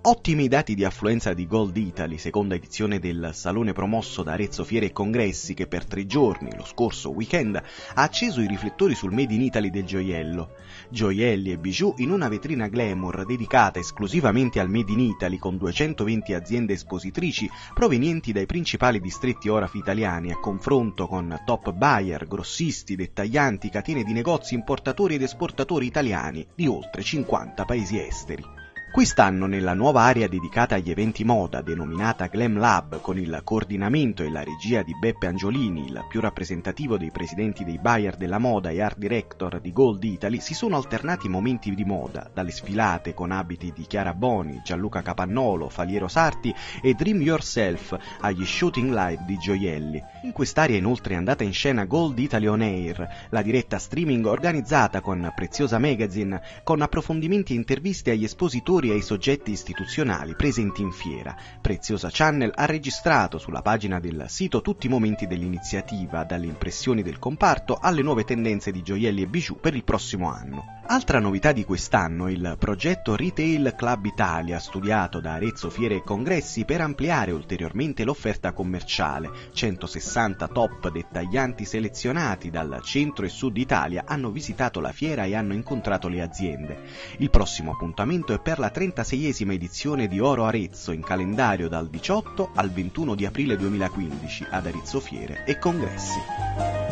Ottimi i dati di affluenza di Gold Italy, seconda edizione del salone promosso da Arezzo Fiere e Congressi che per 3 giorni, lo scorso weekend, ha acceso i riflettori sul Made in Italy del gioiello. Gioielli e bijou in una vetrina glamour dedicata esclusivamente al Made in Italy con 220 aziende espositrici provenienti dai principali distretti Oraf italiani a confronto con top buyer, grossisti, dettaglianti, catene di negozi, importatori ed esportatori italiani di oltre 50 paesi esteri. Quest'anno nella nuova area dedicata agli eventi moda, denominata Glam Lab, con il coordinamento e la regia di Beppe Angiolini, il più rappresentativo dei presidenti dei buyer della moda e art director di Gold Italy, si sono alternati momenti di moda, dalle sfilate con abiti di Chiara Boni, Gianluca Capannolo, Faliero Sarti e Dream Yourself, agli shooting live di gioielli. In quest'area inoltre è andata in scena Gold Italy On Air, la diretta streaming organizzata con Preziosa Magazine, con approfondimenti e interviste agli espositori e ai soggetti istituzionali presenti in fiera. Preziosa Channel ha registrato sulla pagina del sito tutti i momenti dell'iniziativa, dalle impressioni del comparto alle nuove tendenze di gioielli e bijou per il prossimo anno. Altra novità di quest'anno, il progetto Retail Club Italia, studiato da Arezzo Fiere e Congressi per ampliare ulteriormente l'offerta commerciale. 160 top dettaglianti selezionati dal centro e sud Italia hanno visitato la fiera e hanno incontrato le aziende. Il prossimo appuntamento è per la 36esima edizione di Oro Arezzo, in calendario dal 18 al 21 di aprile 2015 ad Arezzo Fiere e Congressi.